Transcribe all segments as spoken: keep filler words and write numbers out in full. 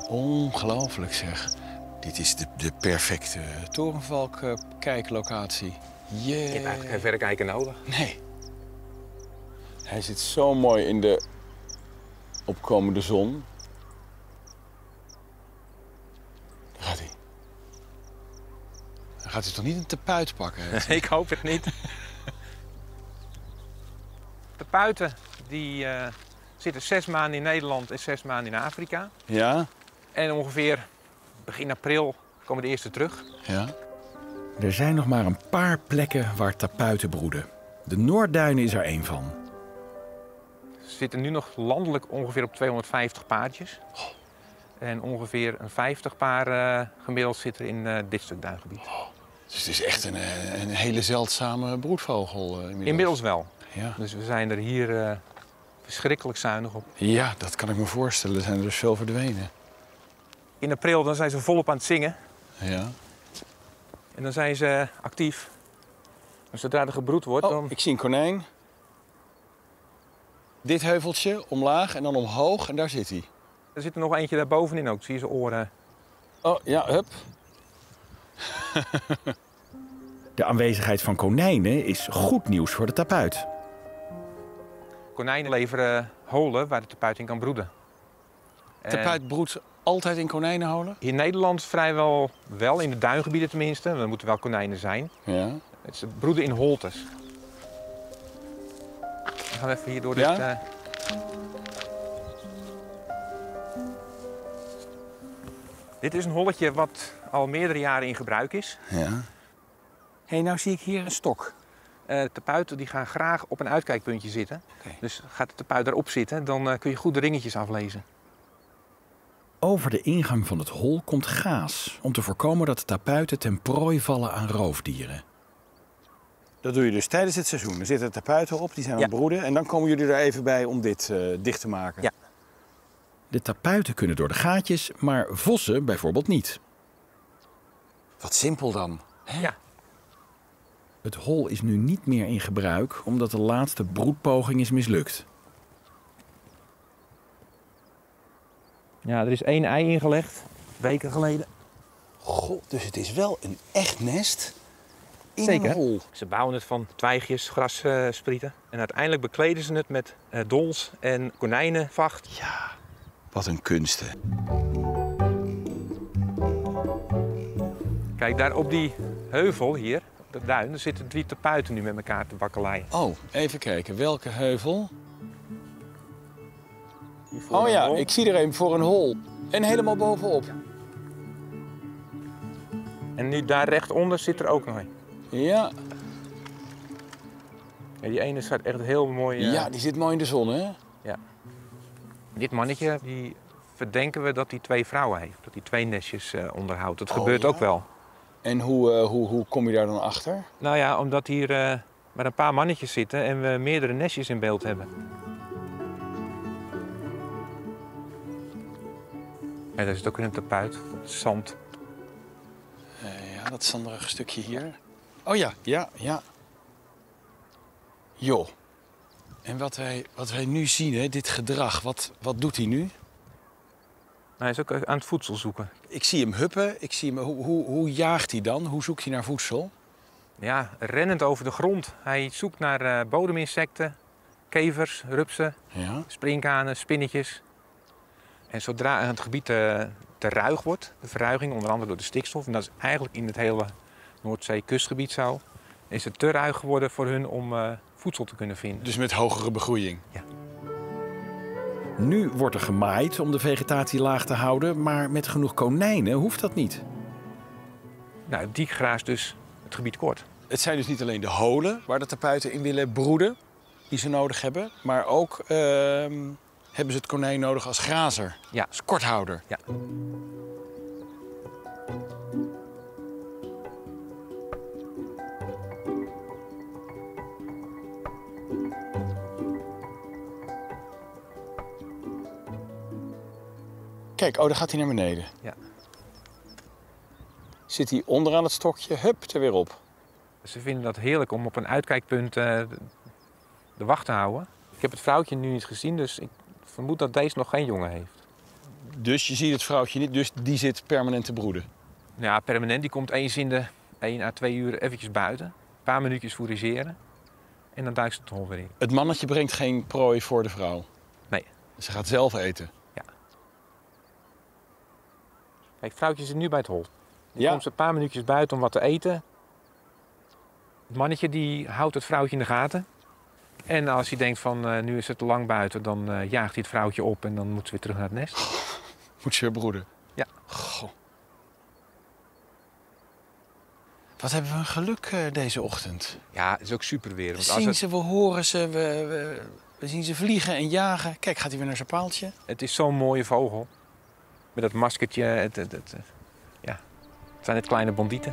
Ongelooflijk zeg. Dit is de, de perfecte torenvalk uh, kijklocatie. Yeah. Je hebt eigenlijk geen verrekijker nodig. Nee. Hij zit zo mooi in de opkomende zon. Daar gaat hij. Dan gaat hij toch niet een tapuit pakken? Ik hoop het niet. Tapuiten die uh, zitten zes maanden in Nederland en zes maanden in Afrika. Ja? En ongeveer begin april komen de eerste terug. Ja. Er zijn nog maar een paar plekken waar tapuiten broeden. De Noordduinen is er één van. Ze zitten nu nog landelijk ongeveer op tweehonderdvijftig paardjes. Oh. En ongeveer een vijftig paar uh, gemiddeld zitten in uh, dit stuk duingebied. Oh. Dus het is echt een, een hele zeldzame broedvogel uh, inmiddels. Inmiddels wel. Ja. Dus we zijn er hier uh, verschrikkelijk zuinig op. Ja, dat kan ik me voorstellen. Er zijn er dus veel verdwenen. In april dan zijn ze volop aan het zingen. Ja. En dan zijn ze actief. En zodra er gebroed wordt, oh, dan... ik zie een konijn. Dit heuveltje omlaag en dan omhoog en daar zit hij. Er zit er nog eentje daarbovenin ook. Zie je zijn oren. Oh, ja, hup. De aanwezigheid van konijnen is goed nieuws voor de tapuit. Konijnen leveren holen waar de tapuit in kan broeden. Tapuit broedt altijd in konijnenholen? In Nederland vrijwel wel, in de duingebieden tenminste. Er moeten wel konijnen zijn. Ja. Ze broeden in holtes. Dan gaan we even hier door ja? dit... Uh... Dit is een holletje wat al meerdere jaren in gebruik is. Ja. Hé, hey, nou zie ik hier een stok. Uh, de tapuiten die gaan graag op een uitkijkpuntje zitten. Okay. Dus gaat de tapuit daarop zitten, dan uh, kun je goed de ringetjes aflezen. Over de ingang van het hol komt gaas om te voorkomen dat de tapuiten ten prooi vallen aan roofdieren. Dat doe je dus tijdens het seizoen. Er zitten tapuiten op, die zijn aan ja. het broeden. En dan komen jullie er even bij om dit uh, dicht te maken. Ja. De tapuiten kunnen door de gaatjes, maar vossen bijvoorbeeld niet. Wat simpel dan. Hè? Ja. Het hol is nu niet meer in gebruik omdat de laatste broedpoging is mislukt. Ja, er is één ei ingelegd, weken geleden. God, dus het is wel een echt nest in Zeker. een hol. Ze bouwen het van twijgjes, grassprieten. Uh, en uiteindelijk bekleden ze het met uh, dols en konijnenvacht. Ja, wat een kunsten. Kijk, daar op die heuvel hier, op de duin, er zitten drie tapuiten nu met elkaar te bakkeleien. Oh, even kijken. Welke heuvel? Oh ja, ik zie er een voor een hol. En helemaal bovenop. Ja. En nu daar rechtonder zit er ook nog een. Ja. Ja, die ene staat echt heel mooi. Uh... Ja, die zit mooi in de zon, hè? Ja. Dit mannetje, die verdenken we dat hij twee vrouwen heeft. Dat hij twee nestjes uh, onderhoudt. Dat oh, gebeurt ja? ook wel. En hoe, uh, hoe, hoe kom je daar dan achter? Nou ja, omdat hier uh, maar een paar mannetjes zitten en we meerdere nestjes in beeld hebben. Ja, daar zit ook weer een tapuit. Zand. Uh, ja, dat zanderige stukje hier. Oh ja, ja, ja. Joh. En wat wij, wat wij nu zien, hè, dit gedrag, wat, wat doet hij nu? Hij is ook aan het voedsel zoeken. Ik zie hem huppen. Ik zie hem, hoe, hoe, hoe jaagt hij dan? Hoe zoekt hij naar voedsel? Ja, rennend over de grond. Hij zoekt naar uh, bodeminsecten, kevers, rupsen, ja? springkanen, spinnetjes. En zodra het gebied uh, te ruig wordt, de verruiging, onder andere door de stikstof, en dat is eigenlijk in het hele Noordzee-kustgebied zo, is het te ruig geworden voor hun om uh, voedsel te kunnen vinden. Dus met hogere begroeiing? Ja. Nu wordt er gemaaid om de vegetatie laag te houden, maar met genoeg konijnen hoeft dat niet. Nou, die graast dus het gebied kort. Het zijn dus niet alleen de holen waar de tapuiten in willen broeden, die ze nodig hebben, maar ook uh, hebben ze het konijn nodig als grazer, ja. als korthouder. Ja. Kijk, oh, daar gaat hij naar beneden. Ja. Zit hij onderaan het stokje, hup, er weer op. Ze vinden dat heerlijk om op een uitkijkpunt uh, de wacht te houden. Ik heb het vrouwtje nu niet gezien, dus ik vermoed dat deze nog geen jongen heeft. Dus je ziet het vrouwtje niet, dus die zit permanent te broeden? Ja, permanent. Die komt eens in de één à twee uur eventjes buiten. Een paar minuutjes fourageren. En dan duikt ze het hol weer in. Het mannetje brengt geen prooi voor de vrouw? Nee. Ze gaat zelf eten? Ja. Kijk, het vrouwtje zit nu bij het hol. Die Ja. komt ze een paar minuutjes buiten om wat te eten. Het mannetje die houdt het vrouwtje in de gaten. En als hij denkt van uh, nu is het te lang buiten, dan uh, jaagt hij het vrouwtje op en dan moet ze weer terug naar het nest. Moet ze weer broeden? Ja. Goh. Wat hebben we een geluk uh, deze ochtend. Ja, het is ook super weer. We Want als zien het, ze, we horen ze, we, we, we zien ze vliegen en jagen. Kijk, gaat hij weer naar zijn paaltje? het is zo'n mooie vogel. Met dat maskertje. Het, het, het, ja. Het zijn net kleine bandieten.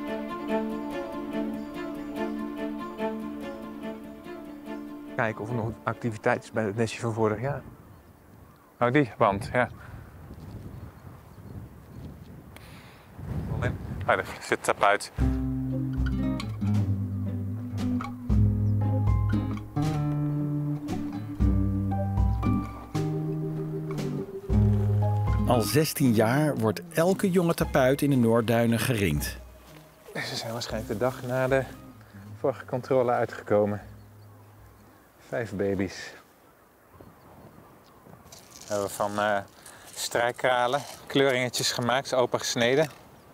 Kijken of er nog activiteit is bij het nestje van vorig jaar. Oh, die band, ja. Moment. Oh, daar zit tapuit. Al zestien jaar wordt elke jonge tapuit in de Noordduinen geringd. Ze zijn waarschijnlijk de dag na de vorige controle uitgekomen. Vijf baby's. We hebben van uh, strijkkralen kleuringetjes gemaakt, open gesneden.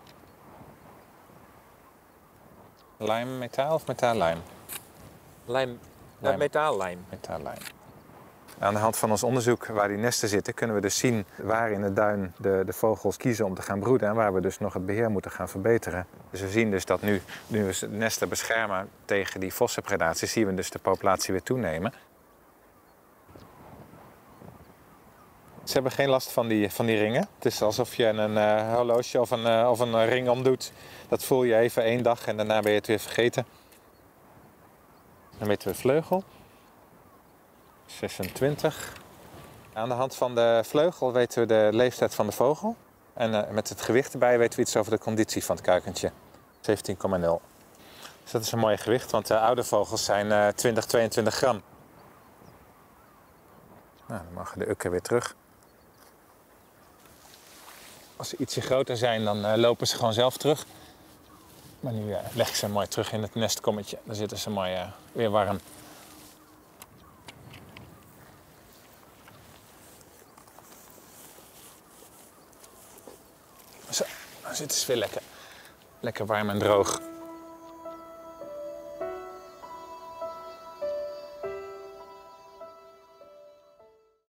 Lijm, metaal of metaallijm? Lijm, Lijm. Metaallijm. Metaallijm. Aan de hand van ons onderzoek waar die nesten zitten, kunnen we dus zien waar in de duin de, de vogels kiezen om te gaan broeden en waar we dus nog het beheer moeten gaan verbeteren. Dus we zien dus dat nu, nu we de nesten beschermen tegen die vossenpredatie, zien we dus de populatie weer toenemen. Ze hebben geen last van die, van die ringen. Het is alsof je een uh, horloge of een, uh, of een ring omdoet. Dat voel je even één dag en daarna ben je het weer vergeten. Dan weten we vleugel. zesentwintig. Aan de hand van de vleugel weten we de leeftijd van de vogel. En uh, met het gewicht erbij weten we iets over de conditie van het kuikentje. zeventien komma nul. Dus dat is een mooi gewicht, want de oude vogels zijn uh, twintig, tweeëntwintig gram. Nou, dan mogen de ukken weer terug. Als ze ietsje groter zijn, dan uh, lopen ze gewoon zelf terug. Maar nu uh, leg ik ze mooi terug in het nestkommetje. Dan zitten ze mooi uh, weer warm. Zo, dan zitten ze weer lekker, lekker warm en droog.